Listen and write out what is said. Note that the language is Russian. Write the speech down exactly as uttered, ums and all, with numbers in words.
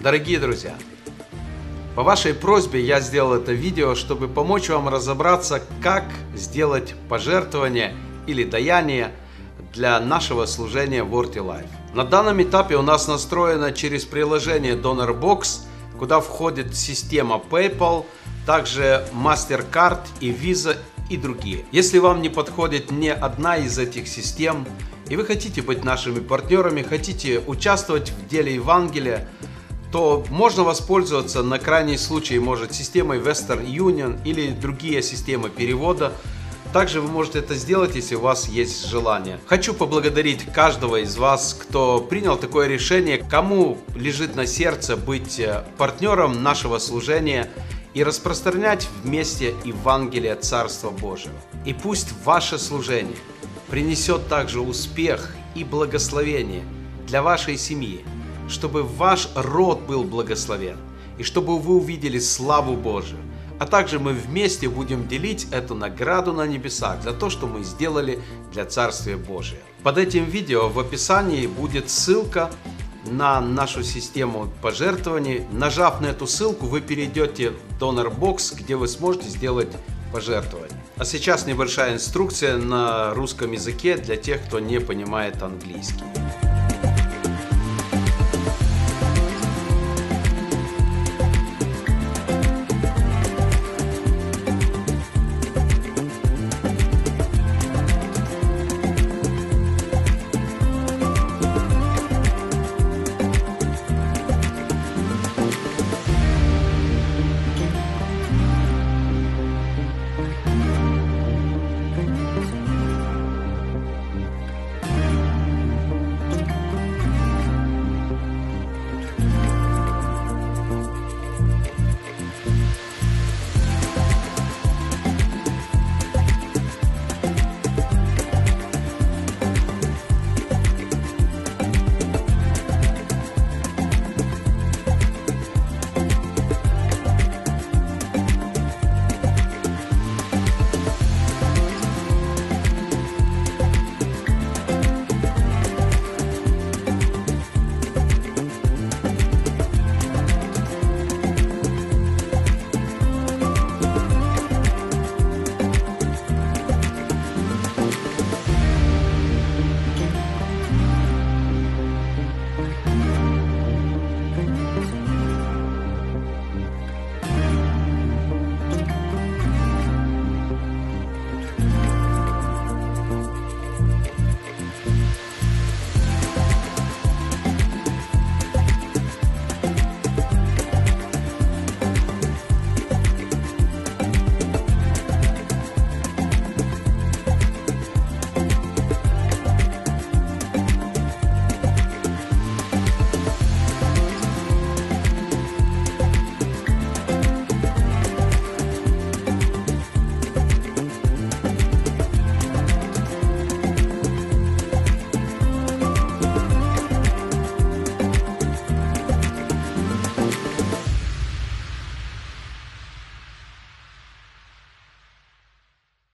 Дорогие друзья, по вашей просьбе я сделал это видео, чтобы помочь вам разобраться, как сделать пожертвование или даяние для нашего служения Word и Life. На данном этапе у нас настроено через приложение DonorBox, куда входит система PayPal, также MasterCard и Visa и другие. Если вам не подходит ни одна из этих систем, и вы хотите быть нашими партнерами, хотите участвовать в деле Евангелия, то можно воспользоваться на крайний случай, может, системой Western Union или другие системы перевода. Также вы можете это сделать, если у вас есть желание. Хочу поблагодарить каждого из вас, кто принял такое решение, кому лежит на сердце быть партнером нашего служения и распространять вместе Евангелие Царства Божьего. И пусть ваше служение принесет также успех и благословение для вашей семьи, чтобы ваш род был благословен, и чтобы вы увидели славу Божию. А также мы вместе будем делить эту награду на небесах за то, что мы сделали для Царствия Божия. Под этим видео в описании будет ссылка на нашу систему пожертвований. Нажав на эту ссылку, вы перейдете в DonorBox, где вы сможете сделать пожертвование. А сейчас небольшая инструкция на русском языке для тех, кто не понимает английский.